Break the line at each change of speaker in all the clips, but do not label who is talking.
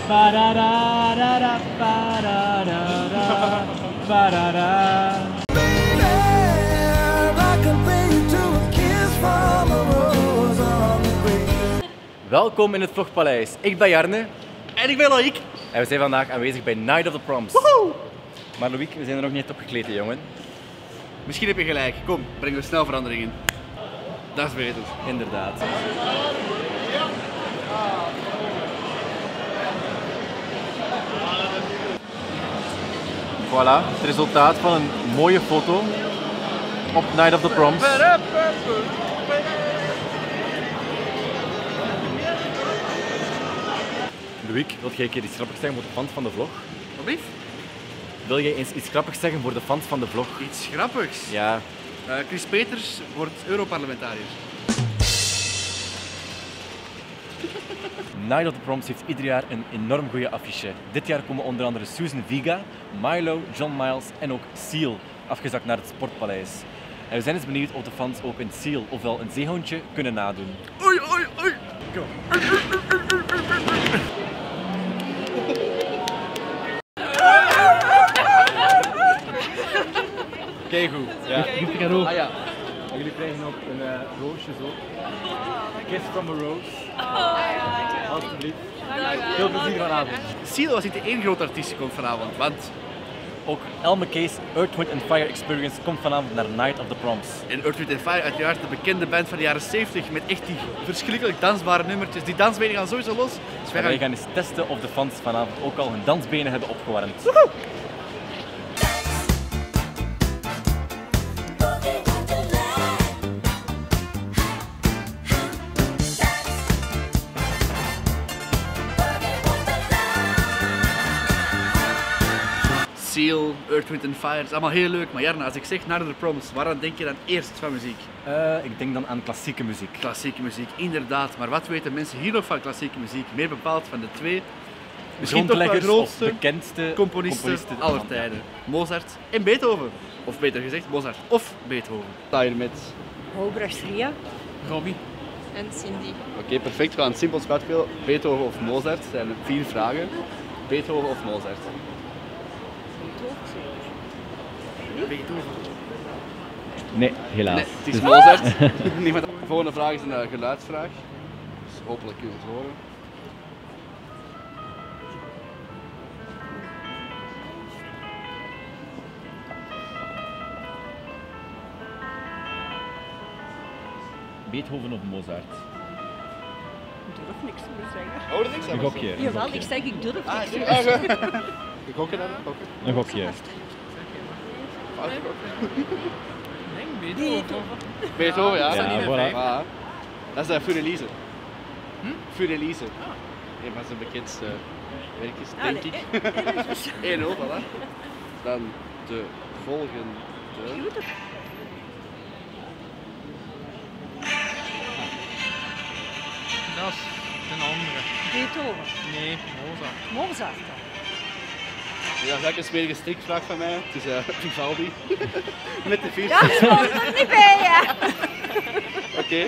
Ba-da-da-da-da, ba-da-da-da, ba-da-da. Welkom in het Vlogpaleis. Ik ben Jarne.
En ik ben Loïc.
En we zijn vandaag aanwezig bij Night of the Proms.
Woehoe!
Maar Loïc, we zijn er nog niet opgekleed, hè, jongen.
Misschien heb je gelijk. Kom, brengen we snel verandering in. Dat is beter.
Inderdaad. Voilà, het resultaat van een mooie foto op Night of the Proms. Loïc, wil jij een keer iets grappigs zeggen voor de fans van de vlog?
Wat lief?
Wil jij eens iets grappigs zeggen voor de fans van de vlog?
Iets grappigs.
Ja.
Chris Peters wordt Europarlementariër.
Night of the Proms heeft ieder jaar een enorm goede affiche. Dit jaar komen onder andere Susan Vega, Milo, John Miles en ook Seal afgezakt naar het Sportpaleis. En we zijn eens benieuwd of de fans ook een Seal, ofwel een zeehondje, kunnen nadoen.
Oei, oei, oei.
Kijk goed. Ja.
Ah ja.
En jullie krijgen ook een roosje zo. Kiss from a rose. Alsjeblieft. Veel plezier vanavond.
Seal was niet de één grote artiest die komt vanavond, want
Ook El McKay's Earth, Wind & Fire Experience komt vanavond naar Night of the Proms.
in Earth, Wind & Fire uiteraard de bekende band van de jaren 70 met echt die verschrikkelijk dansbare nummertjes. Die dansbenen gaan sowieso los. Dus
En wij gaan eens testen of de fans vanavond ook al hun dansbenen hebben opgewarmd.
Seal, Earth, Wind & Fire, het is allemaal heel leuk. Maar Jarno, als ik zeg Night of the Proms, waaraan denk je dan eerst van muziek?
Ik denk dan aan klassieke muziek.
Klassieke muziek, inderdaad. Maar wat weten mensen hier nog van klassieke muziek? Meer bepaald van de twee, misschien toch wel
Grondleggers of
grootste
bekendste
componisten aller
van-
tijden. Mozart en Beethoven. Of beter gezegd, Mozart of Beethoven. Sta hier met
Hobrecht Ria
Robbie.
en Cindy.
Oké, perfect. We gaan het simpel spelen. Beethoven of Mozart. Het zijn 4 vragen. Beethoven of Mozart? Beethoven.
Nee, helaas.
Nee, het is Mozart. Niemand. De volgende vraag is een geluidsvraag. Dus hopelijk kun je het horen.
Beethoven of Mozart?
Ik durf niks meer zeggen.
Oh, dat is
Een gokje.
Jawel, ik zeg ik durf niks meer
Ah,
zeggen.
Ik gokken dan? Gokken?
Een gokje.
Fout gokken?
Beethoven.
Beethoven, ja.
Ja, voilà.
Ah, dat is Furelise. Furelise. Een van zijn bekendste werkjes, denk ik. 1-0, voilà. Dan de volgende.
Dat is een andere.
Beethoven.
Nee, Mozart.
Mozart.
Ja, dat is ook een smerige strikvraag van mij. Het is Vivaldi. Met de 4.
Ja, ik kom er niet bij, hè.
Oké.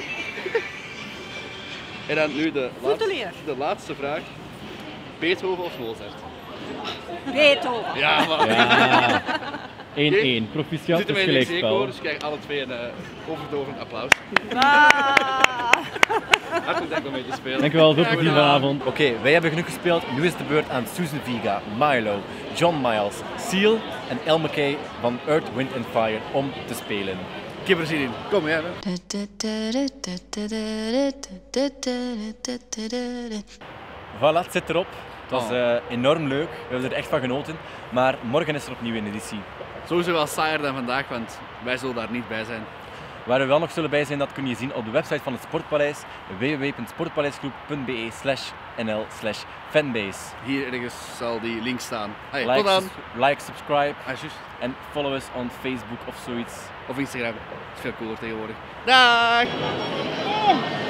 En dan nu
Voetelier.
de laatste vraag. Beethoven of Mozart?
Beethoven.
Ja, maar...
Ja. 1-1.
We
Proficiat
zitten
is
met een zeekoor,
gelijkspel.
dus we krijgen alle twee een overdovend applaus.
Ah.
Hartelijk dank om mee te spelen.
Dankjewel, veel plezier vanavond. Oké, wij hebben genoeg gespeeld. Nu is het de beurt aan Susan Vega, Milo, John Miles, Seal en El McKay van Earth, Wind & Fire om te spelen.
Ik heb er zin in. Kom maar, hè.
Voilà, het zit erop. Het was enorm leuk. We hebben er echt van genoten. Maar morgen is er opnieuw een editie.
Sowieso wel saaier dan vandaag, want wij zullen daar niet bij zijn.
Waar we wel nog zullen bij zijn, dat kun je zien op de website van het Sportpaleis, www.sportpaleisgroep.be/nl/fanbase.
Hier ergens zal die link staan. Hey,
Like,
tot dan.
like, subscribe
Ah, juist.
en follow us on Facebook of zoiets.
Of Instagram. Dat is veel cooler tegenwoordig. Dag!